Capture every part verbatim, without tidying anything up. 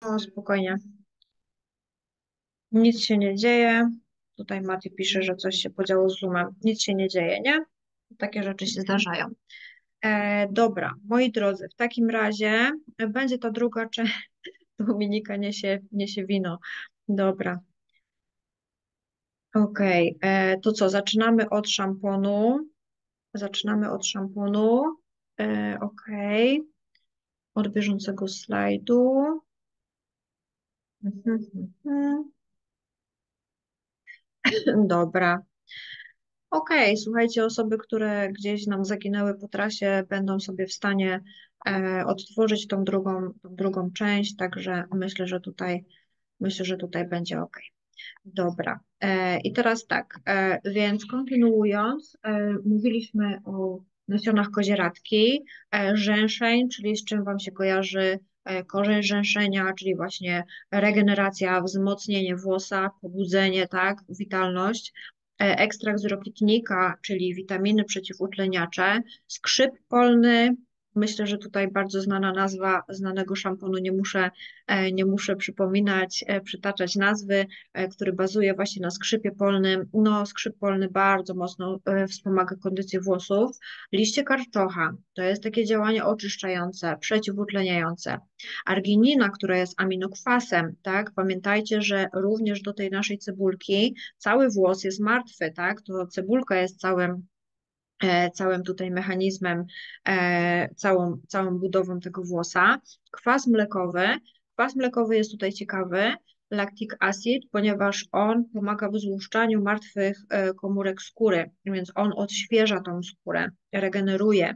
O, spokojnie. Nic się nie dzieje. Tutaj Mati pisze, że coś się podziało z Zoomem. Nic się nie dzieje, nie? Takie rzeczy się zdarzają. E, dobra, moi drodzy, w takim razie będzie ta druga część. Dominika niesie, niesie wino. Dobra, okej. E, To co, zaczynamy od szamponu. Zaczynamy od szamponu. E, okej. Od bieżącego slajdu. Mhm, mhm. Dobra. Okej, słuchajcie, osoby, które gdzieś nam zaginęły po trasie, będą sobie w stanie e, odtworzyć tą drugą, tą drugą część, także myślę, że tutaj, myślę, że tutaj będzie ok. Dobra. E, I teraz tak, e, więc kontynuując, e, mówiliśmy o nasionach kozieradki, e, żeńszeń, czyli z czym Wam się kojarzy e, korzeń żeńszenia, czyli właśnie regeneracja, wzmocnienie włosa, pobudzenie, tak, witalność. E, Ekstrakt z rokitnika, czyli witaminy przeciwutleniacze, skrzyp polny. Myślę, że tutaj bardzo znana nazwa znanego szamponu, nie muszę, e, nie muszę przypominać, e, przytaczać nazwy, e, który bazuje właśnie na skrzypie polnym. No, skrzyp polny bardzo mocno e, wspomaga kondycję włosów. Liście karczocha to jest takie działanie oczyszczające, przeciwutleniające. Arginina, która jest aminokwasem, tak? Pamiętajcie, że również do tej naszej cebulki cały włos jest martwy, tak? To cebulka jest całym e, całym tutaj mechanizmem, e, całą, całą budową tego włosa. Kwas mlekowy. Kwas mlekowy jest tutaj ciekawy, lactic acid, ponieważ on pomaga w złuszczaniu martwych e, komórek skóry, więc on odświeża tą skórę, regeneruje.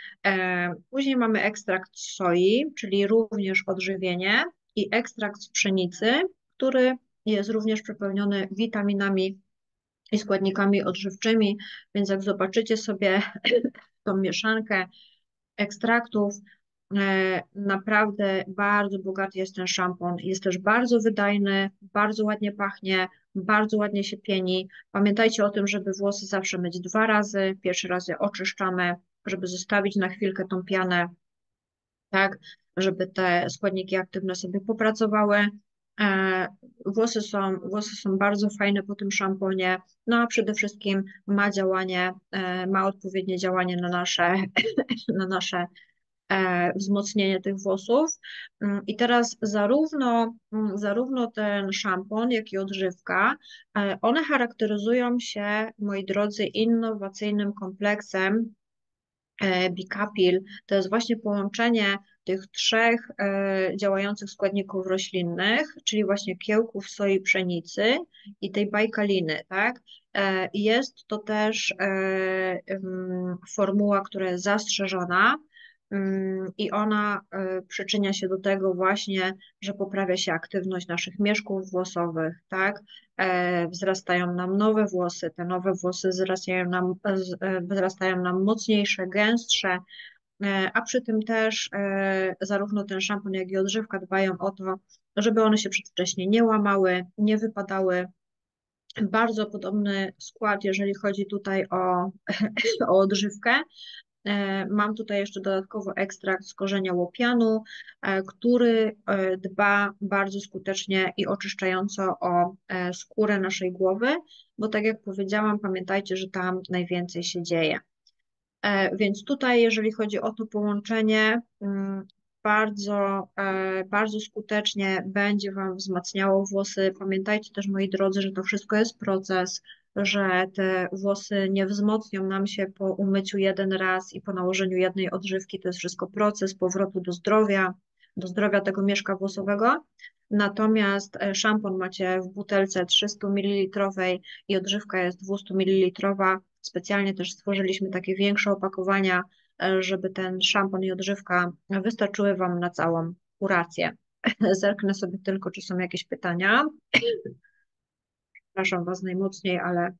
E, Później mamy ekstrakt z soi, czyli również odżywienie i ekstrakt z pszenicy, który jest również przepełniony witaminami i składnikami odżywczymi, więc jak zobaczycie sobie tą mieszankę ekstraktów, e, naprawdę bardzo bogaty jest ten szampon. Jest też bardzo wydajny, bardzo ładnie pachnie, bardzo ładnie się pieni. Pamiętajcie o tym, żeby włosy zawsze myć dwa razy. Pierwszy raz je oczyszczamy, żeby zostawić na chwilkę tą pianę, tak, żeby te składniki aktywne sobie popracowały. E, Włosy są, włosy są bardzo fajne po tym szamponie, no a przede wszystkim ma działanie, e, ma odpowiednie działanie na nasze, na nasze e, wzmocnienie tych włosów. Mm, I teraz zarówno, mm, zarówno ten szampon, jak i odżywka, e, one charakteryzują się, moi drodzy, innowacyjnym kompleksem e, Bicapil. To jest właśnie połączenie tych trzech e, działających składników roślinnych, czyli właśnie kiełków, soi, pszenicy i tej bajkaliny, tak? E, Jest to też e, em, formuła, która jest zastrzeżona, mm, i ona e, przyczynia się do tego właśnie, że poprawia się aktywność naszych mieszków włosowych, tak? E, Wzrastają nam nowe włosy, te nowe włosy wzrastają nam, z- e, wzrastają nam mocniejsze, gęstsze, e, a przy tym też e, zarówno ten szampon, jak i odżywka dbają o to, żeby one się przedwcześnie nie łamały, nie wypadały. Bardzo podobny skład, jeżeli chodzi tutaj o, o odżywkę. E, Mam tutaj jeszcze dodatkowo ekstrakt z korzenia łopianu, e, który e, dba bardzo skutecznie i oczyszczająco o e, skórę naszej głowy, bo tak jak powiedziałam, pamiętajcie, że tam najwięcej się dzieje. E, Więc tutaj, jeżeli chodzi o to połączenie, mm, bardzo, e, bardzo skutecznie będzie Wam wzmacniało włosy. Pamiętajcie też, moi drodzy, że to wszystko jest proces, że te włosy nie wzmocnią nam się po umyciu jeden raz i po nałożeniu jednej odżywki. To jest wszystko proces powrotu do zdrowia, do zdrowia tego mieszka włosowego. Natomiast e, szampon macie w butelce trzysta mililitrów i odżywka jest dwieście mililitrów. Specjalnie też stworzyliśmy takie większe opakowania, e, żeby ten szampon i odżywka wystarczyły Wam na całą kurację. Zerknę sobie tylko, czy są jakieś pytania. Przepraszam Was najmocniej, ale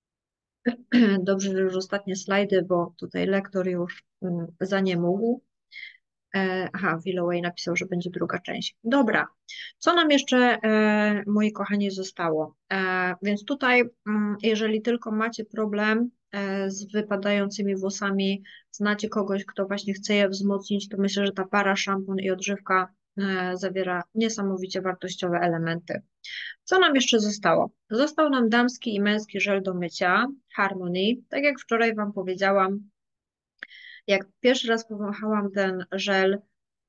dobrze, że już ostatnie slajdy, bo tutaj lektor już mm, zaniemógł. E, Aha, Willoway napisał, że będzie druga część. Dobra, co nam jeszcze, e, moi kochani, zostało? E, Więc tutaj, mm, jeżeli tylko macie problem e, z wypadającymi włosami, znacie kogoś, kto właśnie chce je wzmocnić, to myślę, że ta para szampon i odżywka e, zawiera niesamowicie wartościowe elementy. Co nam jeszcze zostało? Został nam damski i męski żel do mycia Harmony. Tak jak wczoraj Wam powiedziałam, jak pierwszy raz powąchałam ten żel,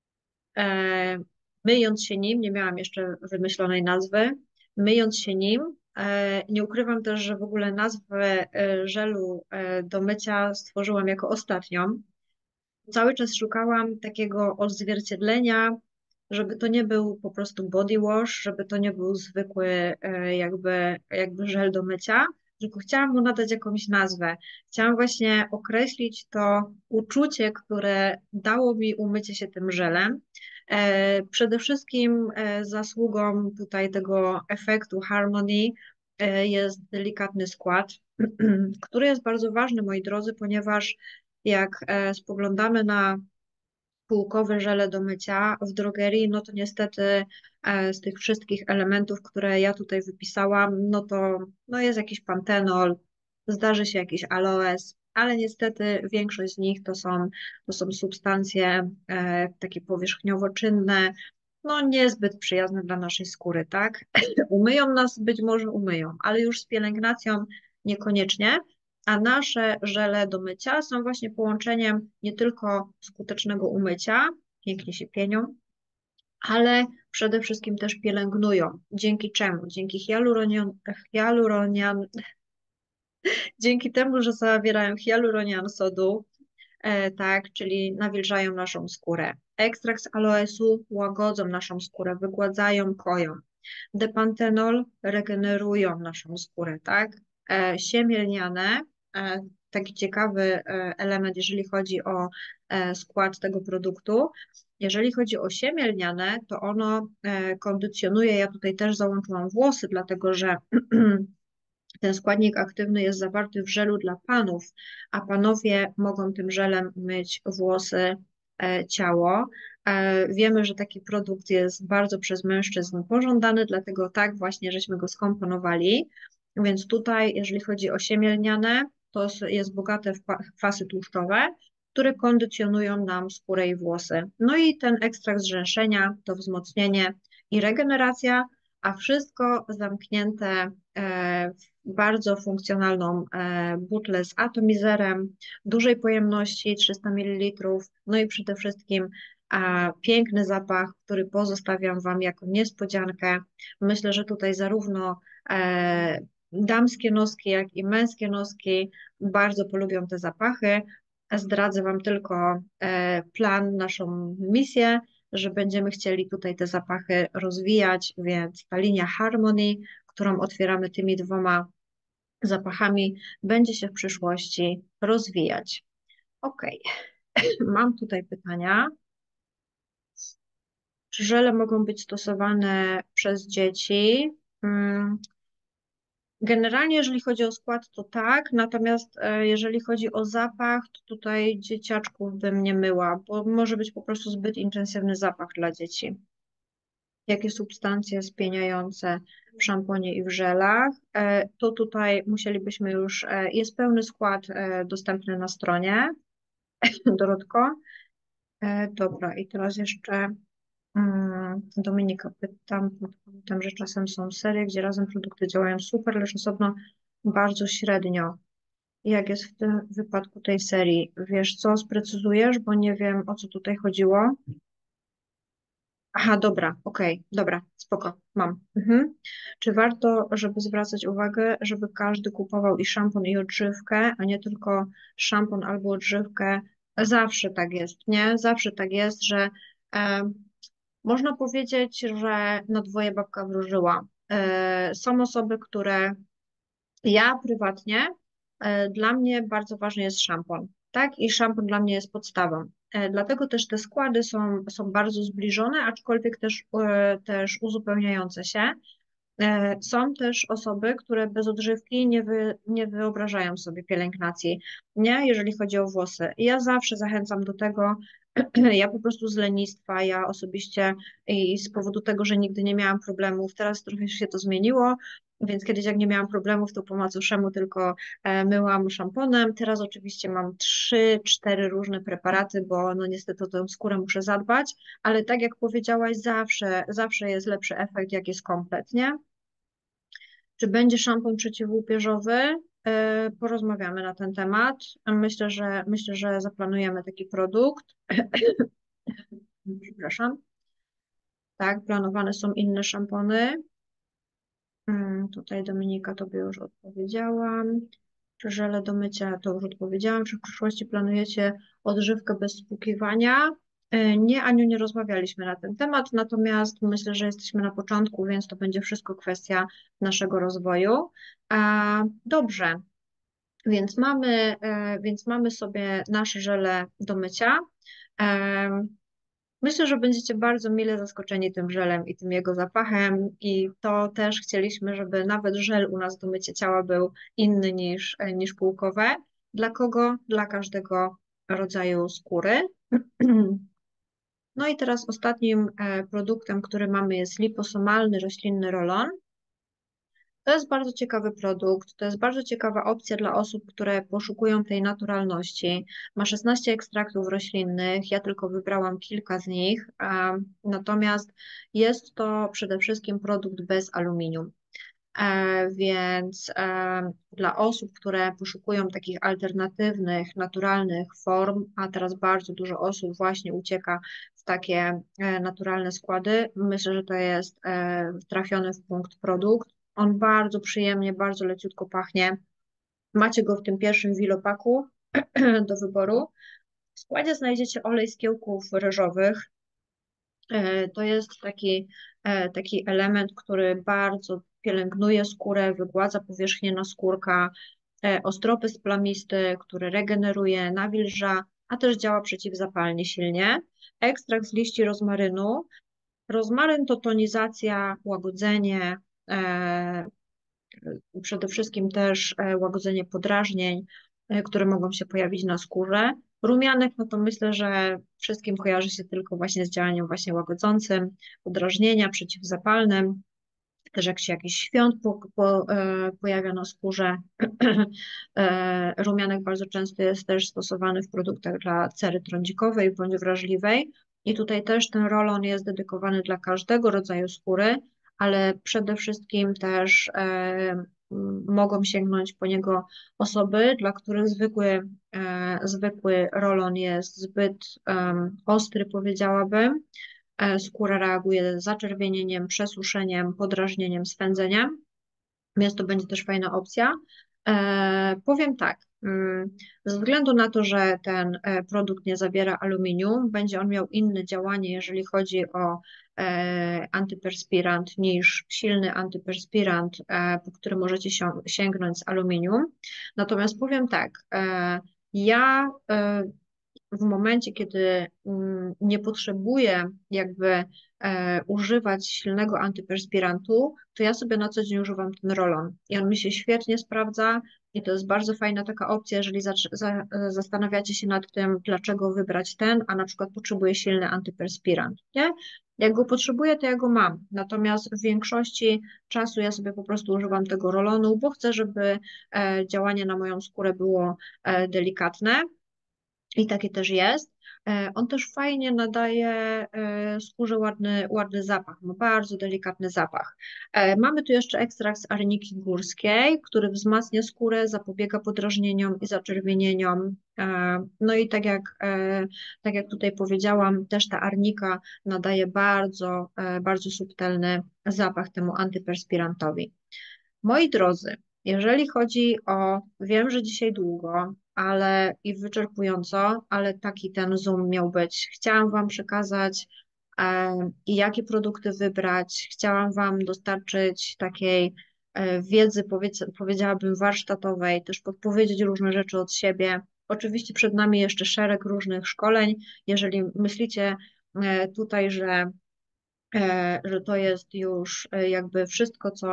e, myjąc się nim, nie miałam jeszcze wymyślonej nazwy, myjąc się nim, e, nie ukrywam też, że w ogóle nazwę e, żelu e, do mycia stworzyłam jako ostatnią. Cały czas szukałam takiego odzwierciedlenia, żeby to nie był po prostu body wash, żeby to nie był zwykły e, jakby, jakby żel do mycia, tylko chciałam mu nadać jakąś nazwę. Chciałam właśnie określić to uczucie, które dało mi umycie się tym żelem. E, Przede wszystkim e, zasługą tutaj tego efektu Harmony e, jest delikatny skład, który jest bardzo ważny, moi drodzy, ponieważ jak e, spoglądamy na półkowe żele do mycia w drogerii, no to niestety e, z tych wszystkich elementów, które ja tutaj wypisałam, no to no jest jakiś pantenol, zdarzy się jakiś aloes, ale niestety większość z nich to są, to są substancje e, takie powierzchniowo-czynne, no niezbyt przyjazne dla naszej skóry, tak? Umyją nas, być może umyją, ale już z pielęgnacją niekoniecznie. A nasze żele do mycia są właśnie połączeniem nie tylko skutecznego umycia, pięknie się pienią, ale przede wszystkim też pielęgnują. Dzięki czemu? Dzięki hialuronian, hialuronian, dzięki temu, że zawierają hialuronian sodu, e, tak, czyli nawilżają naszą skórę. Ekstrakt z aloesu łagodzą naszą skórę, wygładzają, koją. Depantenol regenerują naszą skórę, tak? E, siemię lniane, e, taki ciekawy e, element, jeżeli chodzi o e, skład tego produktu. Jeżeli chodzi o siemię lniane, to ono e, kondycjonuje, ja tutaj też załączyłam włosy, dlatego że ten składnik aktywny jest zawarty w żelu dla panów, a panowie mogą tym żelem myć włosy, e, ciało. E, Wiemy, że taki produkt jest bardzo przez mężczyzn pożądany, dlatego tak właśnie żeśmy go skomponowali. Więc tutaj, jeżeli chodzi o siemię lniane, to jest bogate w kwasy tłuszczowe, które kondycjonują nam skórę i włosy. No i ten ekstrakt z rzęszenia to wzmocnienie i regeneracja, a wszystko zamknięte e, w bardzo funkcjonalną e, butlę z atomizerem dużej pojemności trzysta mililitrów, no i przede wszystkim a, piękny zapach, który pozostawiam Wam jako niespodziankę. Myślę, że tutaj zarówno e, damskie noski, jak i męskie noski bardzo polubią te zapachy. Zdradzę Wam tylko e, plan, naszą misję, że będziemy chcieli tutaj te zapachy rozwijać, więc ta linia Harmony, którą otwieramy tymi dwoma zapachami, będzie się w przyszłości rozwijać. Ok, mam tutaj pytania. Czy żele mogą być stosowane przez dzieci? Mm, Generalnie, jeżeli chodzi o skład, to tak, natomiast e, jeżeli chodzi o zapach, to tutaj dzieciaczków bym nie myła, bo może być po prostu zbyt intensywny zapach dla dzieci. Jakie substancje spieniające w szamponie i w żelach? E, To tutaj musielibyśmy już, e, jest pełny skład e, dostępny na stronie, Dorotko. E, Dobra, i teraz jeszcze mm, Dominika pytam, pamiętam, że czasem są serie, gdzie razem produkty działają super, lecz osobno bardzo średnio. Jak jest w tym wypadku tej serii? Wiesz co, sprecyzujesz, bo nie wiem, o co tutaj chodziło. Aha, dobra, okej, dobra, spoko, mam. Mhm. Czy warto, żeby zwracać uwagę, żeby każdy kupował i szampon, i odżywkę, a nie tylko szampon albo odżywkę? Zawsze tak jest, nie? Zawsze tak jest, że e, można powiedzieć, że na dwoje babka wróżyła. E, są osoby, które ja prywatnie, e, dla mnie bardzo ważny jest szampon, tak? I szampon dla mnie jest podstawą. E, Dlatego też te składy są, są bardzo zbliżone, aczkolwiek też, e, też uzupełniające się. E, Są też osoby, które bez odżywki nie, wy, nie wyobrażają sobie pielęgnacji, nie? Jeżeli chodzi o włosy. I ja zawsze zachęcam do tego, Ja po prostu z lenistwa, ja osobiście i z powodu tego, że nigdy nie miałam problemów, teraz trochę się to zmieniło, więc kiedyś jak nie miałam problemów, to po macoszemu tylko e, myłam szamponem. Teraz oczywiście mam trzy, cztery różne preparaty, bo no niestety o tę skórę muszę zadbać, ale tak jak powiedziałaś, zawsze, zawsze jest lepszy efekt, jak jest komplet, nie? Czy będzie szampon przeciwłupieżowy? E, Porozmawiamy na ten temat. Myślę, że myślę, że zaplanujemy taki produkt. Przepraszam. Tak, planowane są inne szampony. Mm, Tutaj Dominika tobie już odpowiedziałam. Czy żele do mycia to już odpowiedziałam. Czy w przyszłości planujecie odżywkę bez spłukiwania? E, Nie, Aniu, nie rozmawialiśmy na ten temat, natomiast myślę, że jesteśmy na początku, więc to będzie wszystko kwestia naszego rozwoju. A, dobrze, więc mamy, e, więc mamy sobie nasze żele do mycia. E, Myślę, że będziecie bardzo mile zaskoczeni tym żelem i tym jego zapachem i to też chcieliśmy, żeby nawet żel u nas do mycia ciała był inny niż, niż półkowe. Dla kogo? Dla każdego rodzaju skóry. No i teraz ostatnim e, produktem, który mamy jest liposomalny roślinny rolon. To jest bardzo ciekawy produkt, to jest bardzo ciekawa opcja dla osób, które poszukują tej naturalności. Ma szesnaście ekstraktów roślinnych, ja tylko wybrałam kilka z nich, a, natomiast jest to przede wszystkim produkt bez aluminium. E, więc e, dla osób, które poszukują takich alternatywnych, naturalnych form, a teraz bardzo dużo osób właśnie ucieka w takie e, naturalne składy, myślę, że to jest e, trafiony w punkt produkt. On bardzo przyjemnie, bardzo leciutko pachnie. Macie go w tym pierwszym wilopaku do wyboru. W składzie znajdziecie olej z kiełków ryżowych. E, To jest taki, e, taki element, który bardzo pielęgnuje skórę, wygładza powierzchnię naskórka, e, ostropy plamisty, który regeneruje, nawilża, a też działa przeciwzapalnie silnie. Ekstrakt z liści rozmarynu. Rozmaryn to tonizacja, łagodzenie, e, przede wszystkim też e, łagodzenie podrażnień, e, które mogą się pojawić na skórze. Rumianek, no to myślę, że wszystkim kojarzy się tylko właśnie z działaniem właśnie łagodzącym, podrażnienia, przeciwzapalnym. Też jak się jakiś świąt po, po, e, pojawia na skórze, e, rumianek bardzo często jest też stosowany w produktach dla cery trądzikowej bądź wrażliwej. I tutaj też ten rolon jest dedykowany dla każdego rodzaju skóry, ale przede wszystkim też e, m, mogą sięgnąć po niego osoby, dla których zwykły, e, zwykły rolon jest zbyt em, ostry, powiedziałabym. E, Skóra reaguje zaczerwienieniem, przesuszeniem, podrażnieniem, swędzeniem, więc to będzie też fajna opcja. E, powiem tak, mm, ze względu na to, że ten e, produkt nie zawiera aluminium, będzie on miał inne działanie, jeżeli chodzi o e, antyperspirant niż silny antyperspirant, e, po który możecie się, sięgnąć z aluminium. Natomiast powiem tak, e, ja e, w momencie, kiedy mm, nie potrzebuję jakby e, używać silnego antyperspirantu, to ja sobie na co dzień używam ten rolon i on mi się świetnie sprawdza i to jest bardzo fajna taka opcja, jeżeli za, za, zastanawiacie się nad tym, dlaczego wybrać ten, a na przykład potrzebuję silny antyperspirant, nie? Jak go potrzebuję, to ja go mam. Natomiast w większości czasu ja sobie po prostu używam tego rolonu, bo chcę, żeby e, działanie na moją skórę było e, delikatne. I takie też jest. E, On też fajnie nadaje e, skórze ładny, ładny zapach, ma bardzo delikatny zapach. E, Mamy tu jeszcze ekstrakt z arniki górskiej, który wzmacnia skórę, zapobiega podrażnieniom i zaczerwienieniom. E, No i tak jak, e, tak jak tutaj powiedziałam, też ta arnika nadaje bardzo, e, bardzo subtelny zapach temu antyperspirantowi. Moi drodzy, jeżeli chodzi o, wiem, że dzisiaj długo, ale i wyczerpująco, ale taki ten Zoom miał być. Chciałam Wam przekazać, e, jakie produkty wybrać. Chciałam Wam dostarczyć takiej e, wiedzy, powiedz, powiedziałabym, warsztatowej, też podpowiedzieć różne rzeczy od siebie. Oczywiście przed nami jeszcze szereg różnych szkoleń. Jeżeli myślicie e, tutaj, że, e, że to jest już e, jakby wszystko, co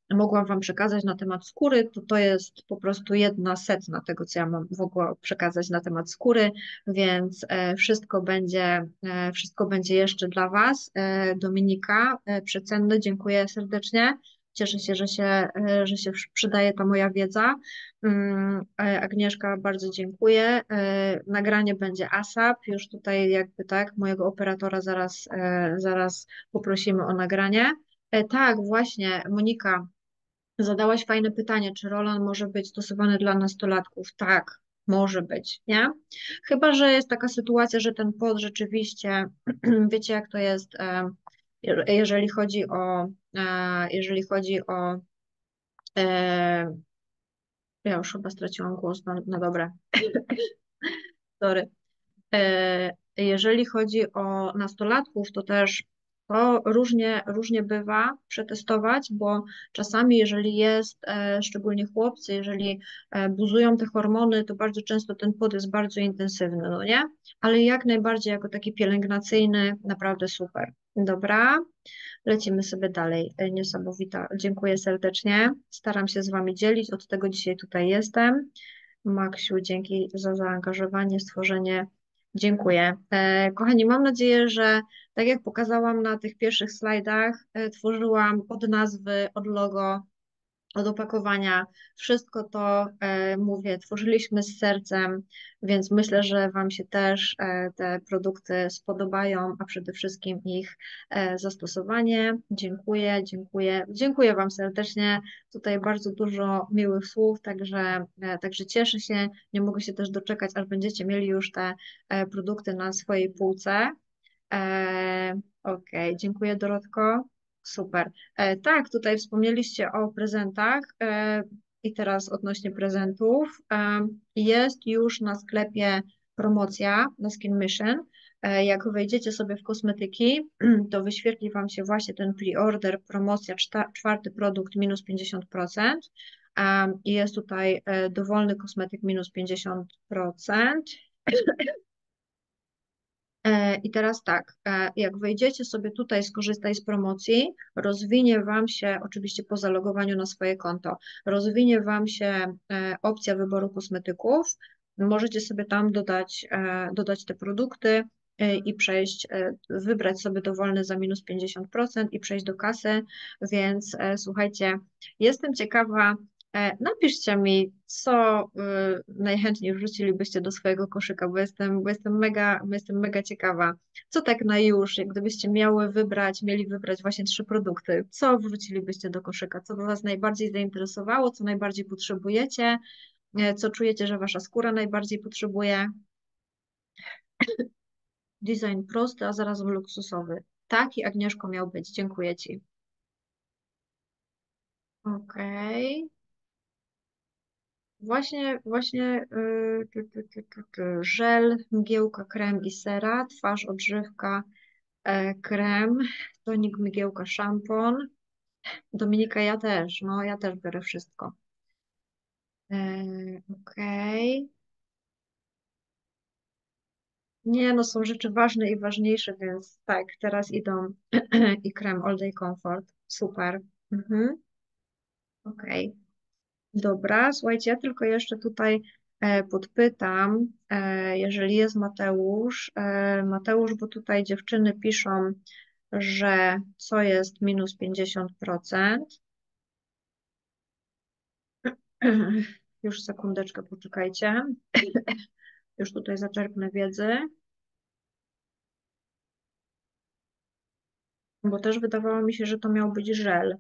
mogłam Wam przekazać na temat skóry, to to jest po prostu jedna setna tego, co ja mam mogła przekazać na temat skóry, więc e, wszystko będzie, e, wszystko będzie jeszcze dla Was. E, Dominika, e, przecenne, dziękuję serdecznie. Cieszę się, że się, e, że się przydaje ta moja wiedza. Mm, e, Agnieszka, bardzo dziękuję. E, Nagranie będzie ASAP, już tutaj jakby tak, mojego operatora zaraz, e, zaraz poprosimy o nagranie. E, Tak, właśnie, Monika, zadałaś fajne pytanie, czy Roland może być stosowany dla nastolatków? Tak, może być, nie? Chyba że jest taka sytuacja, że ten pod rzeczywiście, wiecie jak to jest, e, je- jeżeli chodzi o, e, jeżeli chodzi o, e, ja już chyba straciłam głos na, na dobre, sorry. E, Jeżeli chodzi o nastolatków, to też to różnie, różnie bywa przetestować, bo czasami, jeżeli jest, e, szczególnie chłopcy, jeżeli e, buzują te hormony, to bardzo często ten płód jest bardzo intensywny, no nie? Ale jak najbardziej jako taki pielęgnacyjny, naprawdę super. Dobra, lecimy sobie dalej. E, Niesamowita. Dziękuję serdecznie. Staram się z Wami dzielić, od tego dzisiaj tutaj jestem. Maksiu, dzięki za zaangażowanie, stworzenie. Dziękuję. E, kochani, mam nadzieję, że tak jak pokazałam na tych pierwszych slajdach, e, tworzyłam od nazwy, od logo, od opakowania. Wszystko to, e, mówię, tworzyliśmy z sercem, więc myślę, że Wam się też e, te produkty spodobają, a przede wszystkim ich e, zastosowanie. Dziękuję, dziękuję. Dziękuję Wam serdecznie. Tutaj bardzo dużo miłych słów, także, e, także cieszę się. Nie mogę się też doczekać, aż będziecie mieli już te e, produkty na swojej półce. E, okej, dziękuję Dorotko. Super. E, tak, tutaj wspomnieliście o prezentach e, i teraz odnośnie prezentów. E, jest już na sklepie promocja na Skin Mission. E, jak wejdziecie sobie w kosmetyki, to wyświetli Wam się właśnie ten pre-order, promocja, czta, czwarty produkt minus pięćdziesiąt procent. E, I jest tutaj e, dowolny kosmetyk minus pięćdziesiąt procent. E, I teraz tak, e, jak wejdziecie sobie tutaj, skorzystaj z promocji, rozwinie Wam się, oczywiście po zalogowaniu na swoje konto, rozwinie Wam się e, opcja wyboru kosmetyków. Możecie sobie tam dodać, e, dodać te produkty e, i przejść, e, wybrać sobie dowolny za minus pięćdziesiąt procent i przejść do kasy. Więc e, słuchajcie, jestem ciekawa. E, Napiszcie mi, co y, najchętniej wrzucilibyście do swojego koszyka, bo jestem, bo jestem mega, bo jestem mega ciekawa. Co tak na już, jak gdybyście miały wybrać, mieli wybrać właśnie trzy produkty, co wrzucilibyście do koszyka, co by Was najbardziej zainteresowało, co najbardziej potrzebujecie, e, co czujecie, że Wasza skóra najbardziej potrzebuje. Design prosty, a zarazem luksusowy. Taki, Agnieszko, miał być. Dziękuję Ci. Okej. Właśnie, właśnie y, tu, tu, tu, tu, tu, żel, mgiełka, krem i sera, twarz, odżywka, e, krem, tonik, mgiełka, szampon. Dominika, ja też, no ja też biorę wszystko. E, okej. Nie, no są rzeczy ważne i ważniejsze, więc tak, teraz idą i krem All Day Comfort. Super. Mhm. Okej. Dobra, słuchajcie, ja tylko jeszcze tutaj e, podpytam, e, jeżeli jest Mateusz. E, Mateusz, bo tutaj dziewczyny piszą, że co jest minus pięćdziesiąt procent. Już sekundeczkę, poczekajcie. Już tutaj zaczerpnę wiedzy, bo też wydawało mi się, że to miał być żel.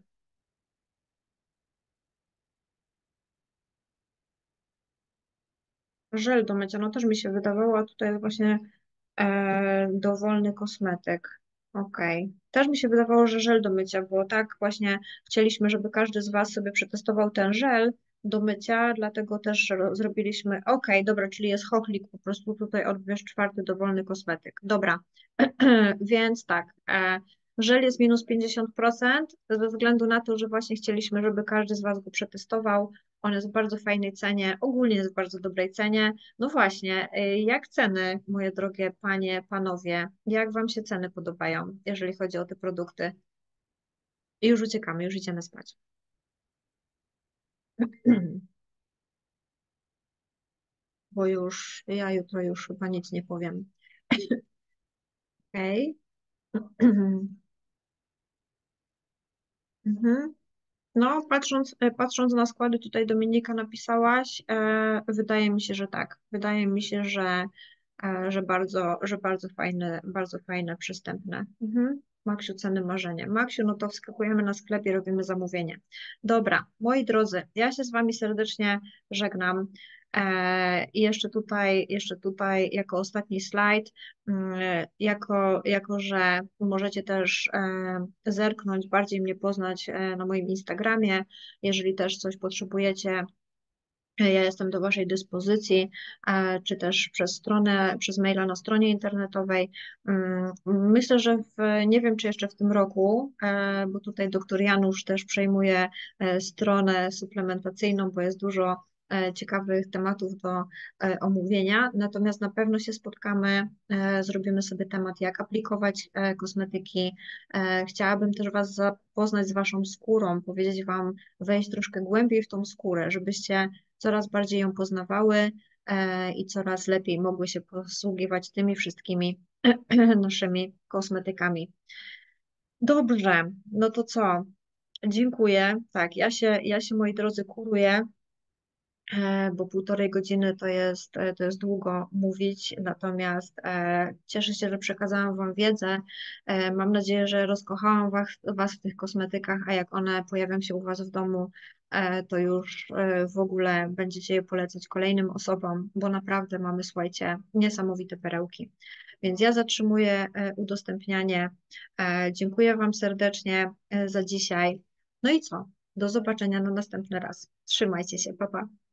Żel do mycia, no też mi się wydawało, a tutaj jest właśnie e, dowolny kosmetyk. Okej. Też mi się wydawało, że żel do mycia, bo tak właśnie chcieliśmy, żeby każdy z Was sobie przetestował ten żel do mycia, dlatego też ro- zrobiliśmy. Okej, dobra, czyli jest chochlik, po prostu tutaj odbierz czwarty dowolny kosmetyk. Dobra, więc tak. E, żel jest minus pięćdziesiąt procent ze względu na to, że właśnie chcieliśmy, żeby każdy z Was go przetestował. On jest w bardzo fajnej cenie, ogólnie jest w bardzo dobrej cenie. No właśnie, y, jak ceny, moje drogie panie, panowie, jak wam się ceny podobają, jeżeli chodzi o te produkty? I już uciekamy, już idziemy spać. Bo już ja jutro już chyba nic nie powiem. Okej. Mhm. No, patrząc, e, patrząc na składy, tutaj Dominika napisałaś, e, wydaje mi się, że tak. Wydaje mi się, że, e, że bardzo, że bardzo fajne, bardzo fajne, przystępne. Mhm. Maksiu, ceny marzenie. Maksiu, no to wskakujemy na sklepie, robimy zamówienie. Dobra, moi drodzy, ja się z Wami serdecznie żegnam. E, I jeszcze tutaj, jeszcze tutaj jako ostatni slajd, mm, jako, jako że możecie też e, zerknąć, bardziej mnie poznać e, na moim Instagramie, jeżeli też coś potrzebujecie. e, Ja jestem do Waszej dyspozycji, e, czy też przez stronę, przez maila na stronie internetowej. Mm, Myślę, że w, nie wiem, czy jeszcze w tym roku, e, bo tutaj doktor Janusz też przejmuje e, stronę suplementacyjną, bo jest dużo e, ciekawych tematów do e, omówienia. Natomiast na pewno się spotkamy, e, zrobimy sobie temat, jak aplikować e, kosmetyki. E, Chciałabym też Was zapoznać z Waszą skórą, powiedzieć Wam, wejść troszkę głębiej w tą skórę, żebyście coraz bardziej ją poznawały e, i coraz lepiej mogły się posługiwać tymi wszystkimi naszymi kosmetykami. Dobrze, no to co? Dziękuję. Tak, ja się, ja się moi drodzy kuruję, e, bo półtorej godziny to jest, e, to jest długo mówić, natomiast e, cieszę się, że przekazałam Wam wiedzę. E, mam nadzieję, że rozkochałam was, was w tych kosmetykach, a jak one pojawią się u Was w domu, e, to już e, w ogóle będziecie je polecać kolejnym osobom, bo naprawdę mamy, słuchajcie, niesamowite perełki. Więc ja zatrzymuję e, udostępnianie. E, Dziękuję Wam serdecznie e, za dzisiaj. No i co? Do zobaczenia na następny raz. Trzymajcie się, pa pa.